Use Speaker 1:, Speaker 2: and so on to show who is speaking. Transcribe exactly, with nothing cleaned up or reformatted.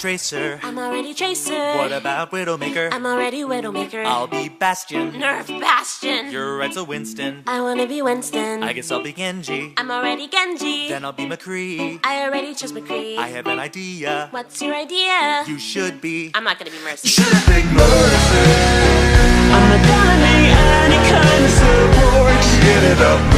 Speaker 1: Tracer.
Speaker 2: I'm already Tracer.
Speaker 1: What about Widowmaker?
Speaker 2: I'm already Widowmaker.
Speaker 1: I'll be Bastion.
Speaker 2: Nerf Bastion.
Speaker 1: You're right, so Winston.
Speaker 2: I wanna be Winston.
Speaker 1: I guess I'll be Genji.
Speaker 2: I'm already Genji.
Speaker 1: Then I'll be McCree.
Speaker 2: I already chose McCree.
Speaker 1: I have an idea.
Speaker 2: What's your idea?
Speaker 1: You should be.
Speaker 2: I'm not gonna be Mercy.
Speaker 1: You should pick Mercy.
Speaker 3: I'm not gonna need any kind of support.
Speaker 1: Get it up.